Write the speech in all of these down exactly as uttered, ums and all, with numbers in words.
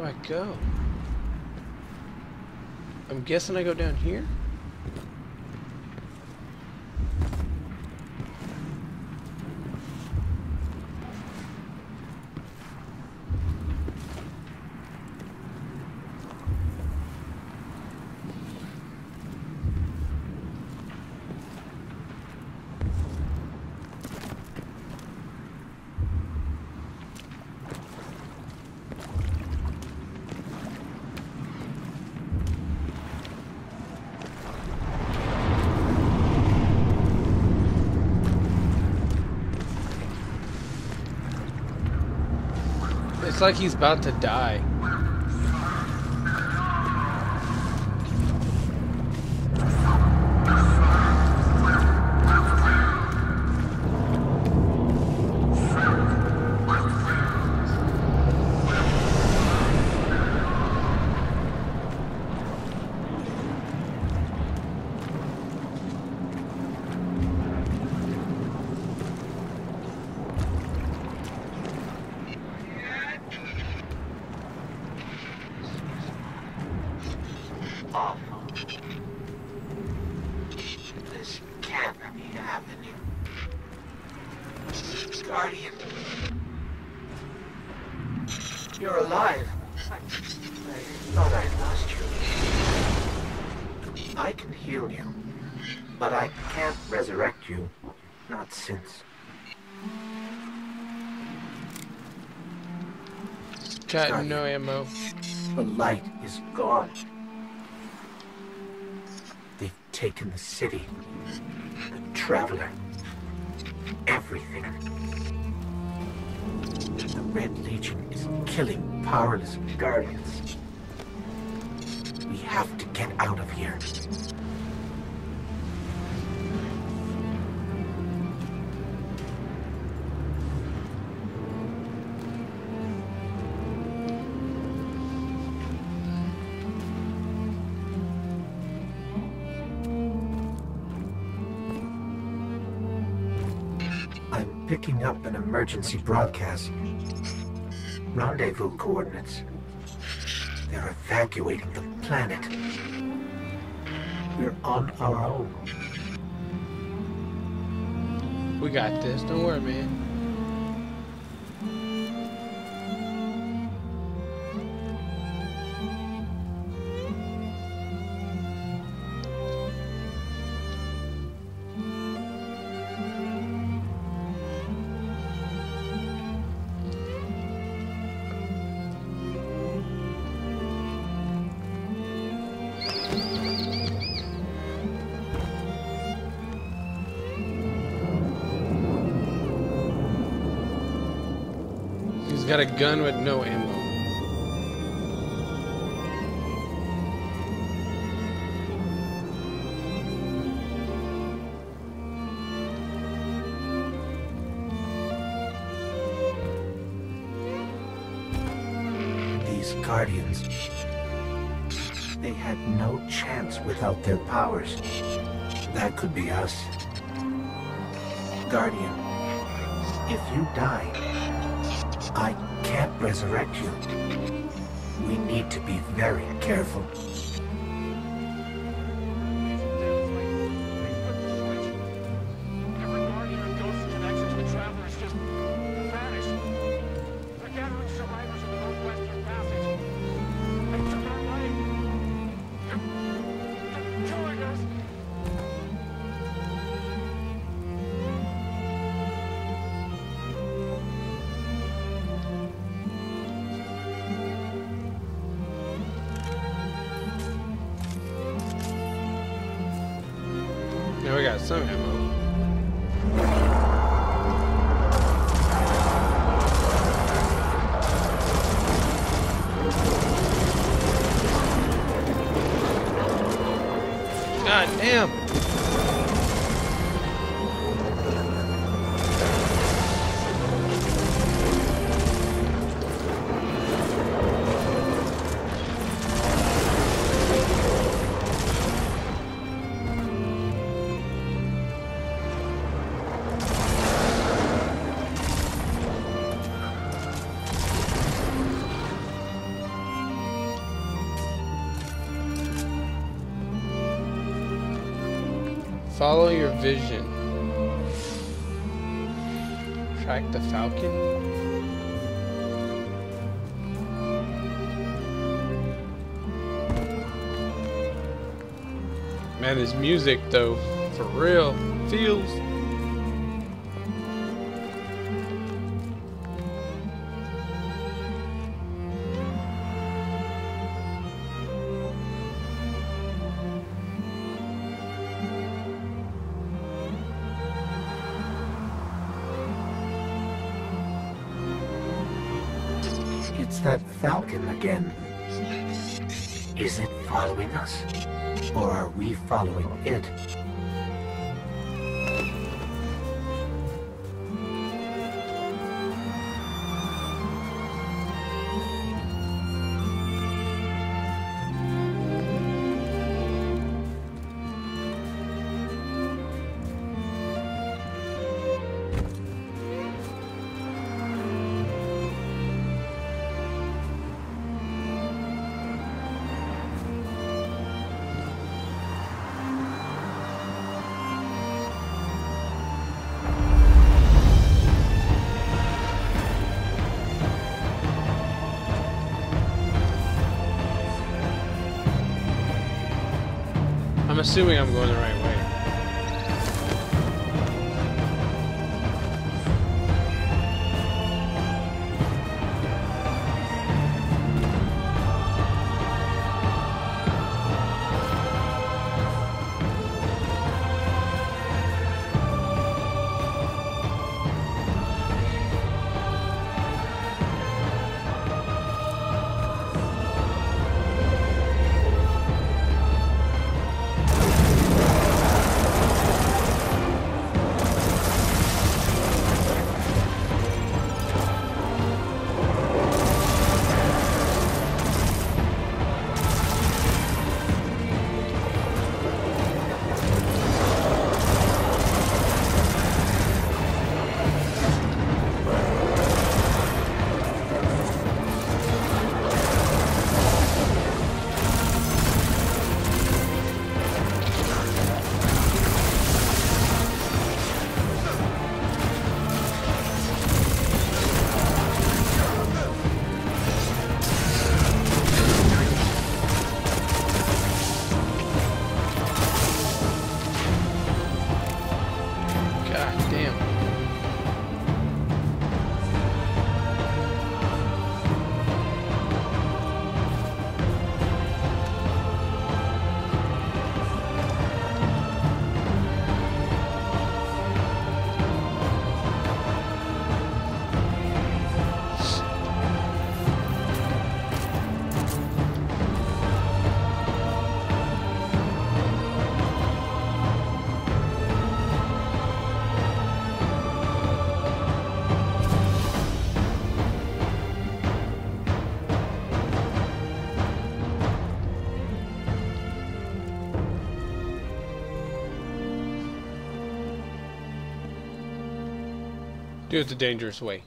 I go? I'm guessing I go down here? It's like he's about to die. This can't be happening. Guardian. You're alive. I, I thought I lost you. I can heal you, but I can't resurrect you. Not since. Got no ammo. The light is gone. They've taken the city, the Traveler, everything. The Red Legion is killing powerless Guardians. We have to get out of here. Picking up an emergency broadcast. Rendezvous coordinates. They're evacuating the planet. We're on our own. We got this. Don't worry, man. Got a gun with no ammo. These Guardians, they had no chance without their powers. That could be us. Guardian, if you die, I can't resurrect you. We need to be very careful. Every Guardian and Ghost connection to the Traveler has just vanished. They're gathering survivors in the Northwestern Passage. They took our life. They're, they're killing us. Now we got some ammo. God damn. Follow your vision. Track the Falcon. Man, this music though, for real, feels. It's that Falcon again. Is it following us? Or are we following it? I'm assuming I'm going the right way. Do it the dangerous way.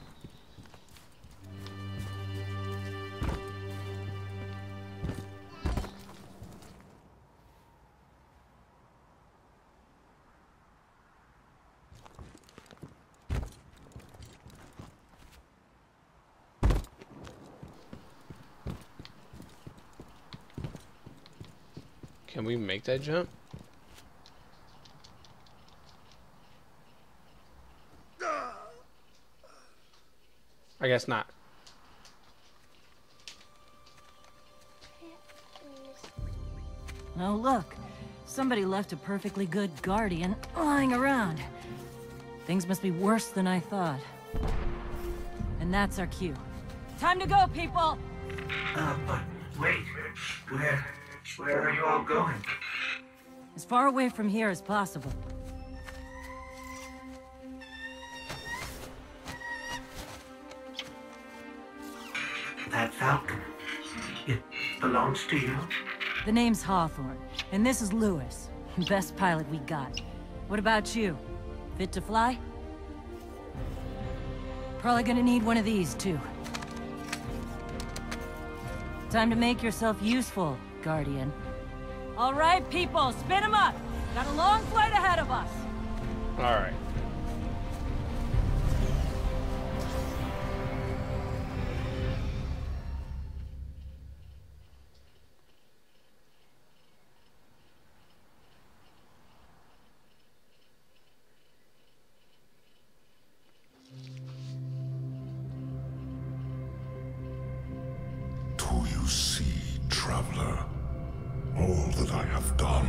Can we make that jump? I guess not. Oh, look. Somebody left a perfectly good guardian lying around. Things must be worse than I thought. And that's our cue. Time to go, people! Uh, but wait. Where... where are you all going? As far away from here as possible. That Falcon, it belongs to you? The name's Hawthorne, and this is Lewis. Best pilot we got. What about you? Fit to fly? Probably gonna need one of these, too. Time to make yourself useful, Guardian. All right, people, spin 'em up! Got a long flight ahead of us. All right. Do you see, traveler, all that I have done?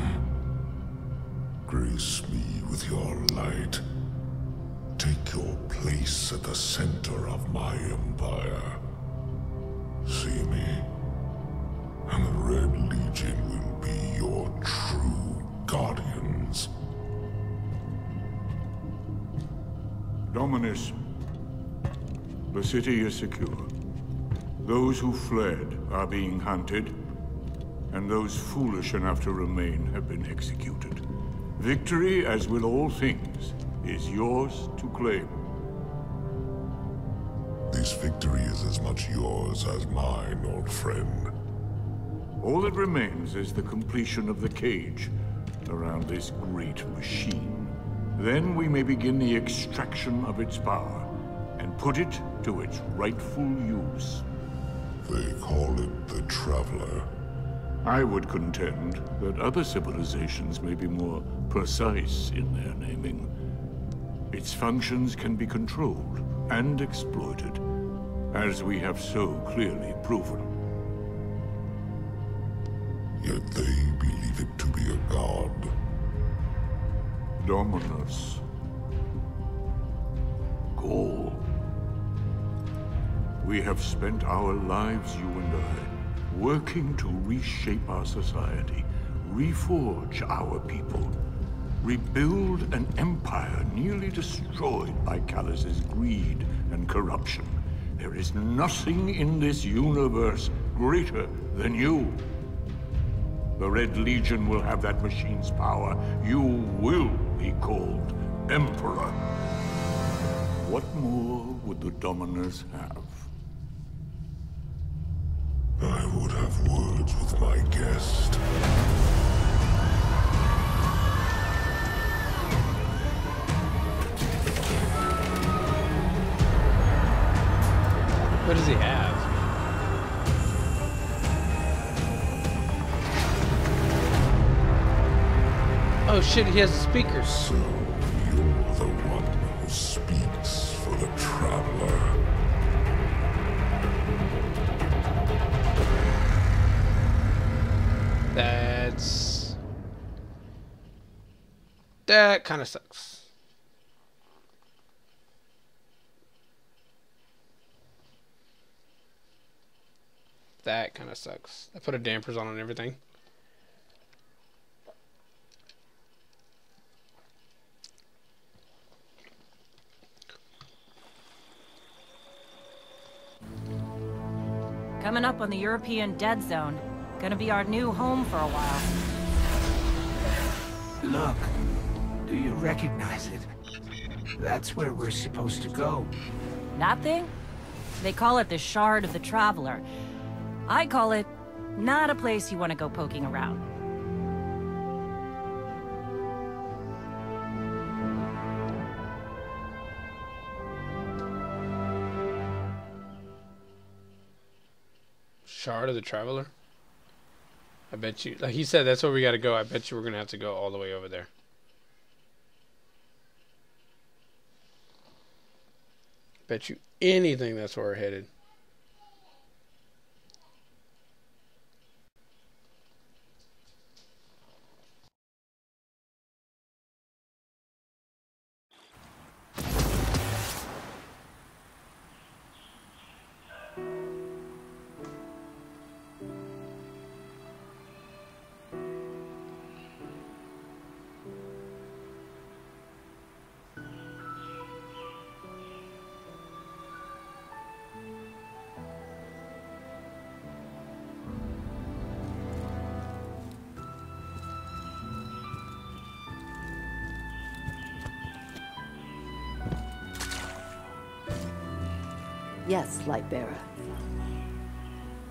Grace me with your light. Take your place at the center of my empire. See me, and the Red Legion will be your true guardians. Dominus, the city is secure. Those who fled are being hunted, and those foolish enough to remain have been executed. Victory, as with all things, is yours to claim. This victory is as much yours as mine, old friend. All that remains is the completion of the cage around this great machine. Then we may begin the extraction of its power and put it to its rightful use. They call it the Traveler. I would contend that other civilizations may be more precise in their naming. Its functions can be controlled and exploited, as we have so clearly proven. Yet they believe it to be a god. Dominus. Gaul. We have spent our lives, you and I, working to reshape our society, reforge our people, rebuild an empire nearly destroyed by Callus's greed and corruption. There is nothing in this universe greater than you. The Red Legion will have that machine's power. You will be called Emperor. What more would the Dominus have? I would have words with my guest. What does he have? Oh shit, he has a speaker. So, you're the one who speaks for the Traveler. That's... That kind of sucks. That kind of sucks. I put a dampers on and everything. Coming up on the European Dead Zone. Gonna be our new home for a while. Look, do you recognize it? That's where we're supposed to go. That thing? They call it the Shard of the Traveler. I call it not a place you want to go poking around. Shard of the Traveler? I bet you, like he said, that's where we gotta go. I bet you we're gonna have to go all the way over there. Bet you anything that's where we're headed. Yes, Lightbearer.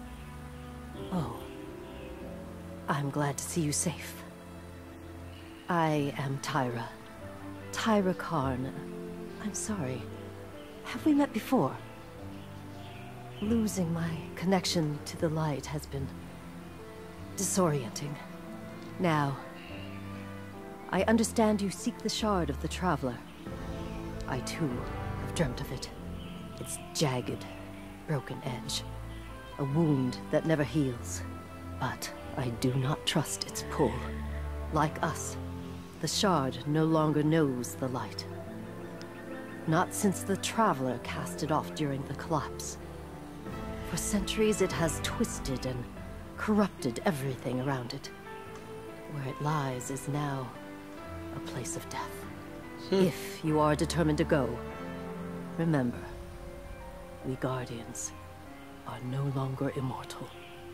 Oh. I'm glad to see you safe. I am Tyra. Tyra Karn. I'm sorry. Have we met before? Losing my connection to the light has been disorienting. Now, I understand you seek the shard of the Traveler. I too have dreamt of it. Its jagged, broken edge. A wound that never heals. But I do not trust its pull. Like us, the shard no longer knows the light. Not since the Traveler cast it off during the collapse. For centuries it has twisted and corrupted everything around it. Where it lies is now a place of death. Hmm. If you are determined to go, remember, we Guardians are no longer immortal.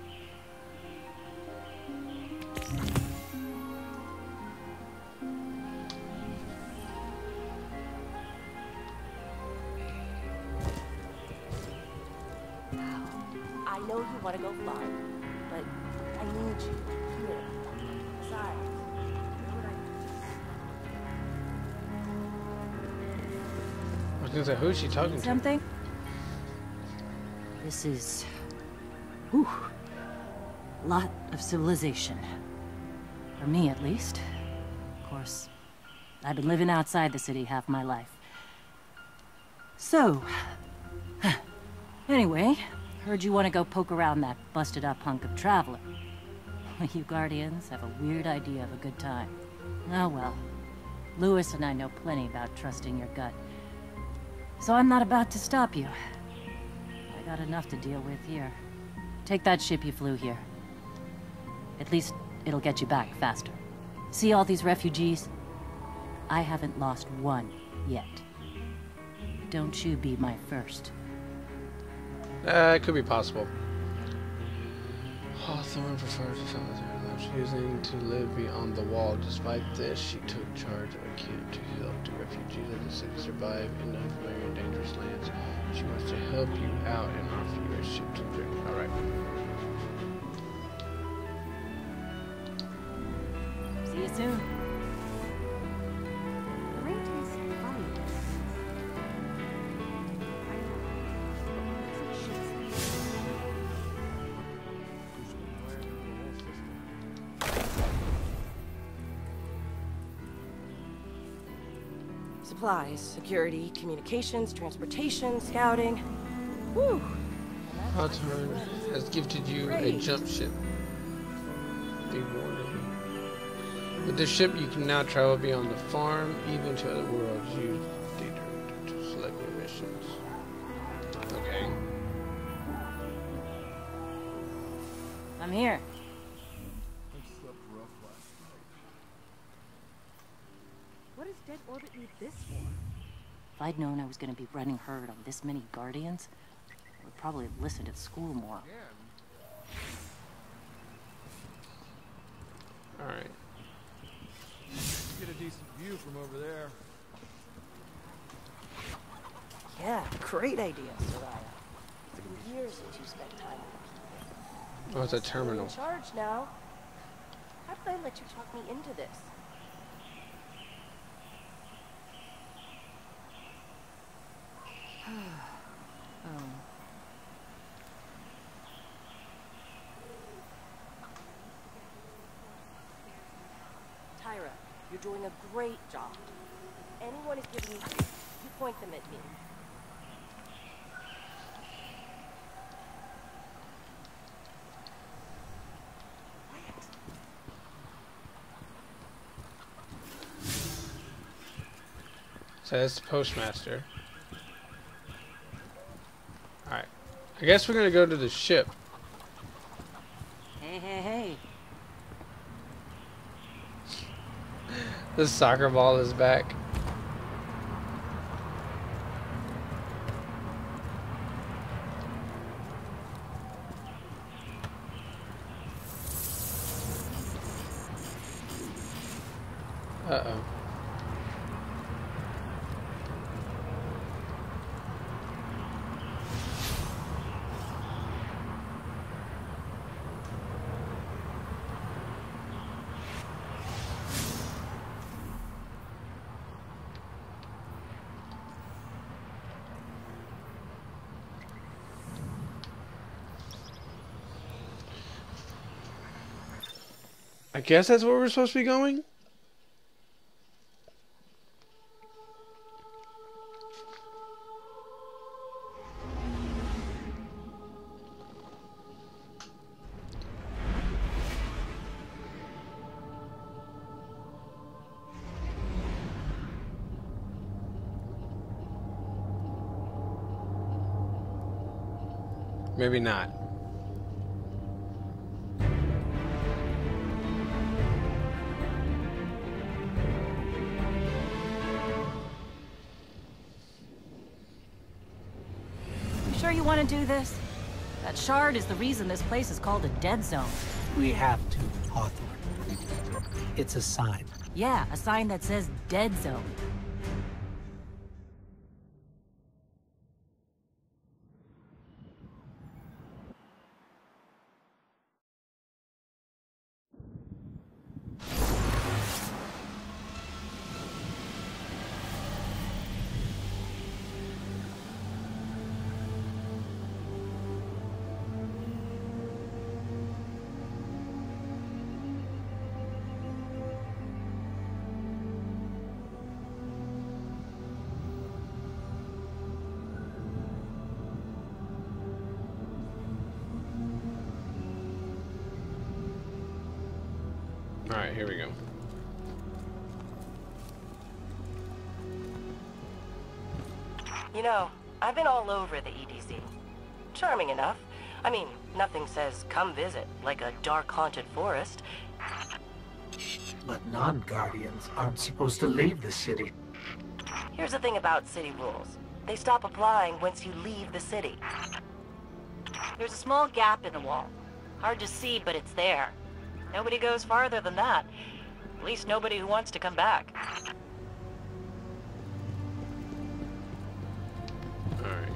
I know you want to go fly, but I need you here. Besides, I was gonna say, who's she talking to? Something? This is... Whew. Lot of civilization. For me, at least. Of course, I've been living outside the city half my life. So... Anyway, heard you want to go poke around that busted-up hunk of Traveler. You Guardians have a weird idea of a good time. Oh well. Louis and I know plenty about trusting your gut. So I'm not about to stop you. I got enough to deal with here. Take that ship you flew here. At least, it'll get you back faster. See all these refugees? I haven't lost one yet. Don't you be my first. Uh, it could be possible. Hawthorne prefers to solitary life, choosing to live beyond the wall. Despite this, she took charge of a camp to help the refugees of the city survive in unfamiliar and dangerous lands. She wants to help you out and offer you a ship to drink. Alright. See you soon. supplies, security, communications, transportation, scouting. Whew. Hawthorne has gifted you Great. a jump ship. Be warned. With this ship, you can now travel beyond the farm, even to other worlds. Use data to select your missions. Okay. I'm here. What does Dead Orbit need this for? If I'd known I was going to be running herd on this many Guardians, I would probably have listened at school more. Alright. Get a decent view from over there. Yeah, great idea, Soraya. It's been years since you spent time with me. Oh, it's a You're terminal. in charge now. How did I let you talk me into this? Oh. Tyra, you're doing a great job. If anyone is giving you grief, you point them at me. So that's the postmaster. Alright. I guess we're gonna go to the ship. Hey, hey, hey. The soccer ball is back. Uh-oh. I guess that's where we're supposed to be going? Maybe not. You sure you want to do this? That shard is the reason this place is called a dead zone. We have to, Hawthorne. It's a sign. Yeah, a sign that says dead zone. Alright, here we go. You know, I've been all over the E D Z. Charming enough. I mean, nothing says come visit, like a dark haunted forest. But non-Guardians aren't supposed to leave the city. Here's the thing about city rules. They stop applying once you leave the city. There's a small gap in the wall. Hard to see, but it's there. Nobody goes farther than that. At least nobody who wants to come back. Alright.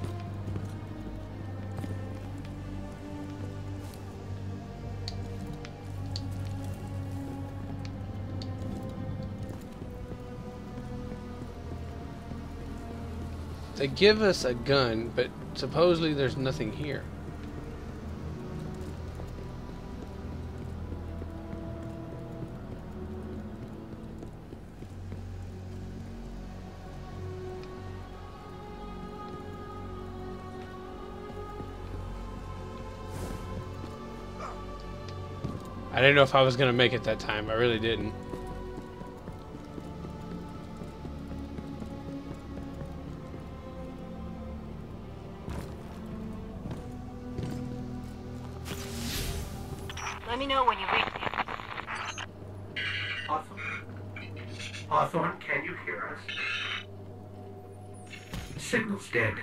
They give us a gun, but supposedly there's nothing here. I didn't know if I was gonna make it that time. I really didn't. Let me know when you reach me. Hawthorne? Hawthorne, can you hear us? Signal's dead.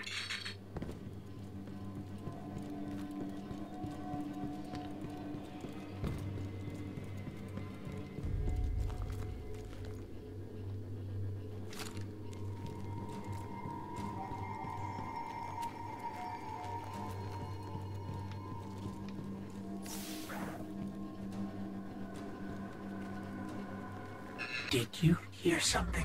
Did you hear something?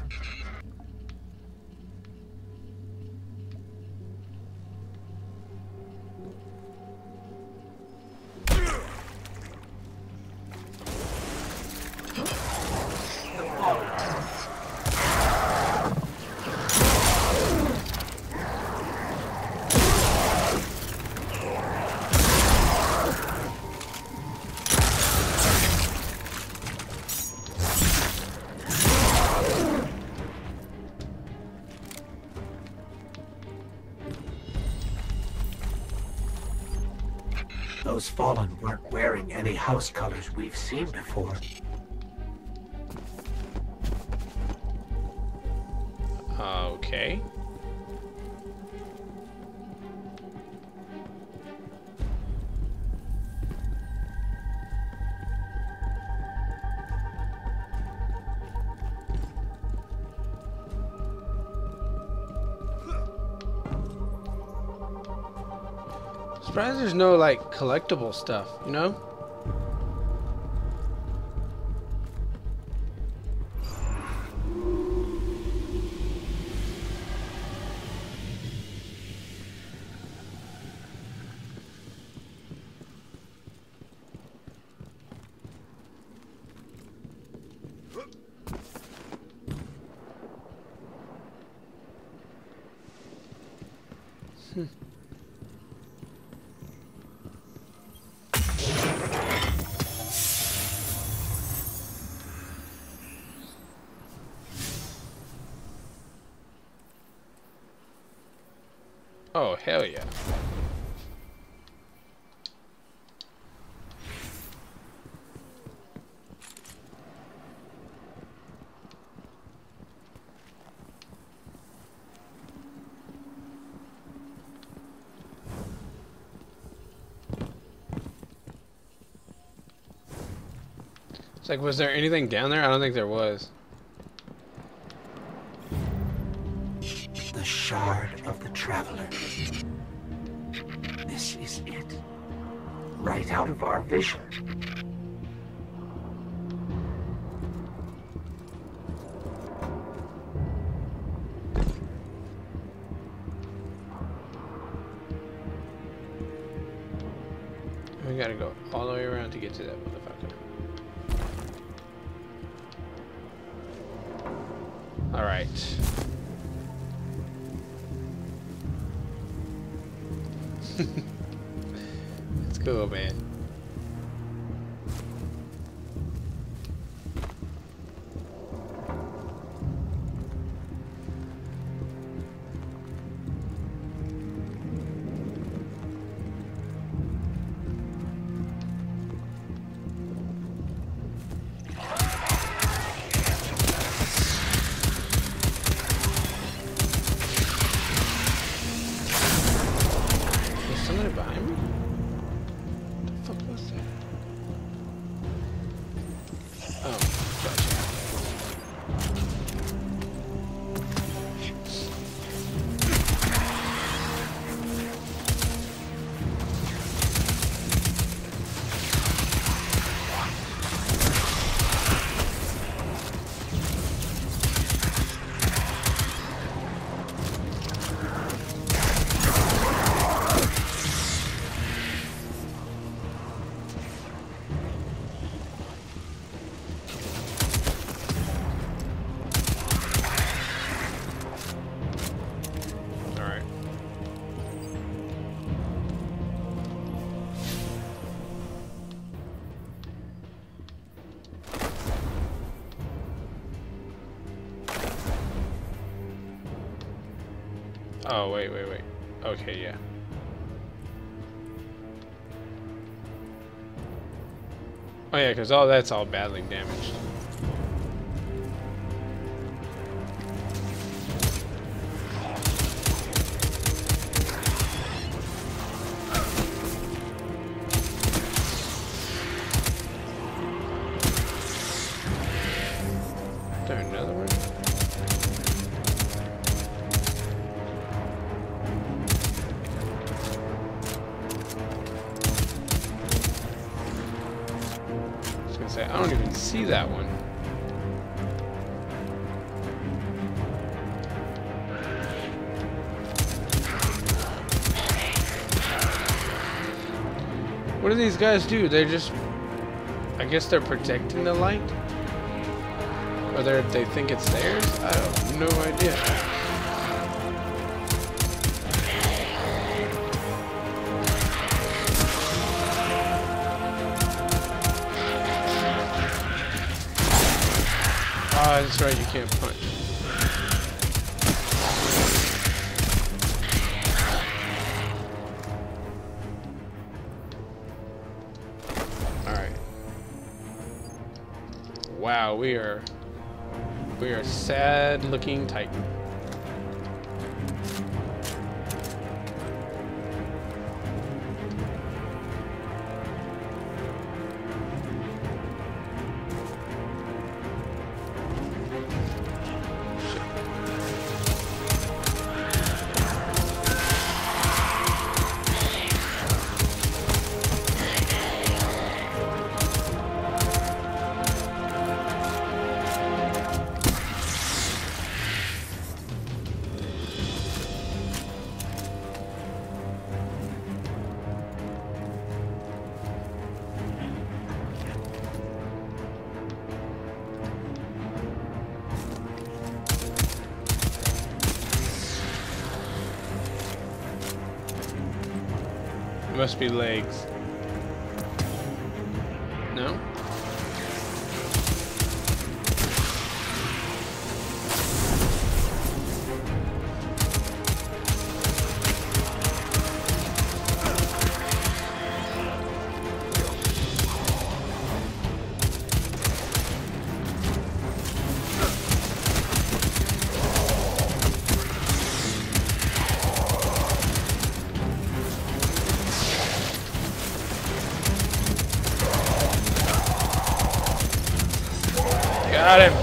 Those fallen weren't wearing any house colors we've seen before. Okay. Surprised there's no like collectible stuff, you know? Hmm. Oh, hell yeah. It's like, was there anything down there? I don't think there was. The Shard of the Traveler. This is it. Right out of our vision. We gotta go all the way around to get to that motherfucker. Alright. It's cool, man. Behind me? What the fuck was that? Oh, gotcha. Oh, wait, wait, wait. Okay, yeah. Oh, yeah, because all that's all badly damaged. Is there another one? Say, I don't even see that one. What do these guys do? They're just, I guess they're protecting the light? Or they think it's theirs? I have no idea. Ah, that's right, you can't punch. Alright. Wow, we are... We are sad looking Titan. It must be legs. No? Got him.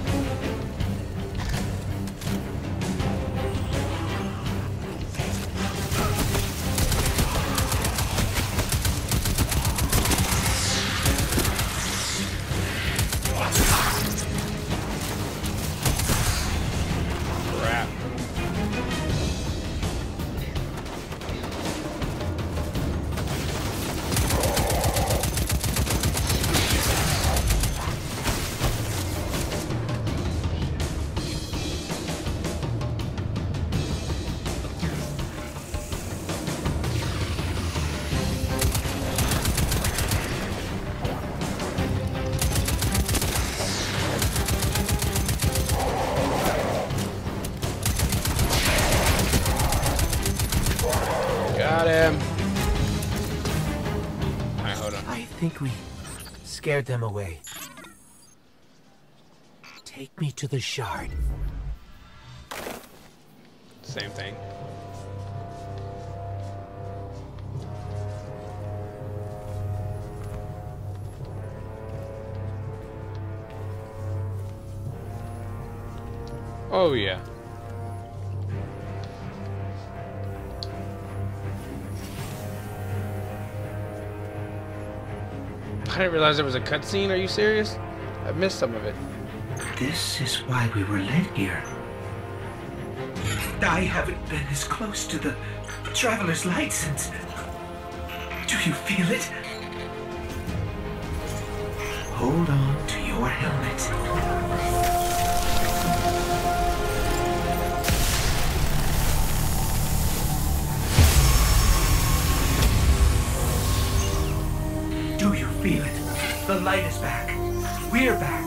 Crap. Got him. Alright, hold on. I think we scared them away. Take me to the shard. Same thing. Oh yeah. I didn't realize there was a cutscene. Are you serious? I missed some of it. This is why we were led here. I haven't been as close to the Traveler's Light since... Do you feel it? Hold on to your helmet. Do you feel it? The light is back. We're back.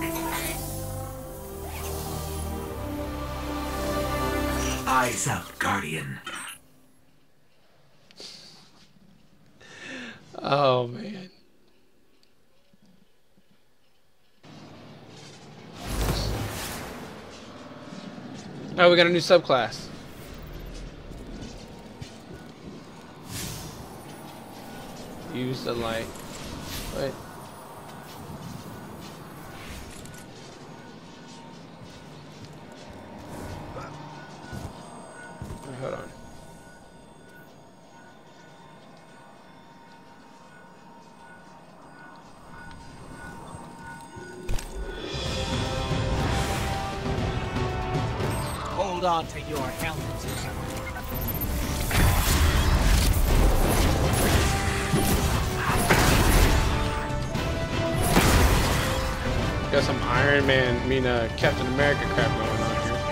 Eyes up, Guardian. Oh man. Oh, we got a new subclass. Use the light. Wait. Hold on. Hold on to your helmet. Got some Iron Man, I mean uh, Captain America crap going on here.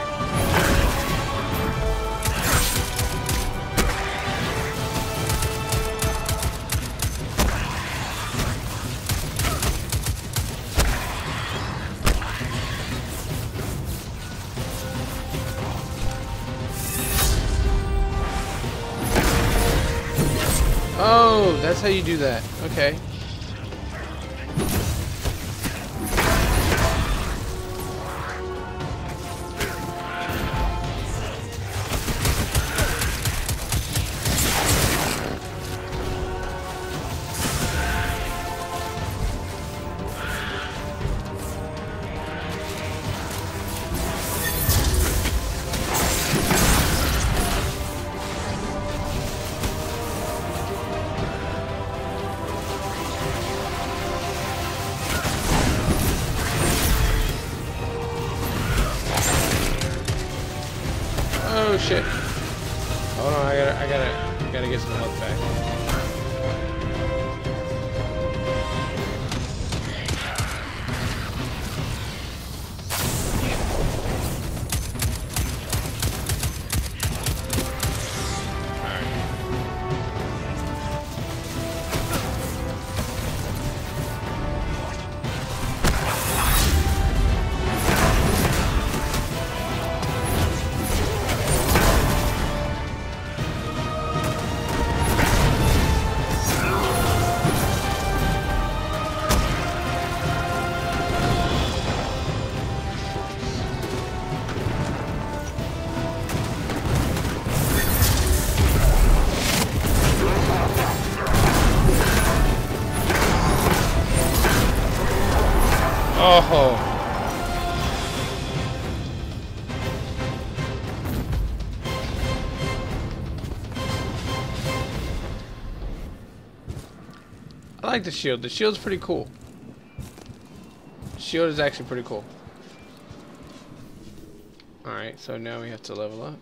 Oh, that's how you do that. Okay. Oh shit. Hold on, I gotta, I gotta, I gotta get some health back. Alright. Oh. I like the shield. The shield's pretty cool. The shield is actually pretty cool. Alright, so now we have to level up.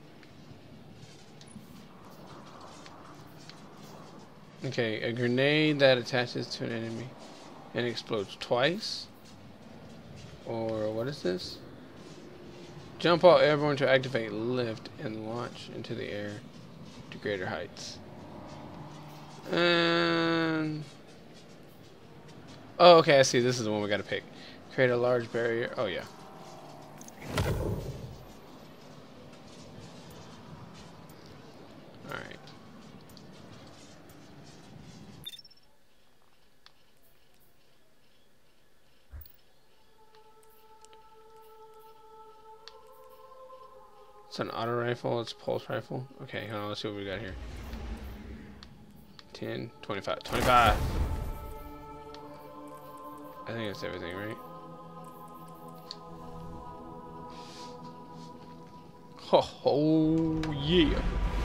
Okay, a grenade that attaches to an enemy and explodes twice. Or what is this? Jump all airborne to activate lift and launch into the air to greater heights. And oh, okay, I see. This is the one we gotta pick. Create a large barrier. Oh yeah. Alright. It's an auto rifle, it's a pulse rifle. Okay, hold on, let's see what we got here. ten, twenty-five, twenty-five! I think that's everything, right? Oh, oh yeah!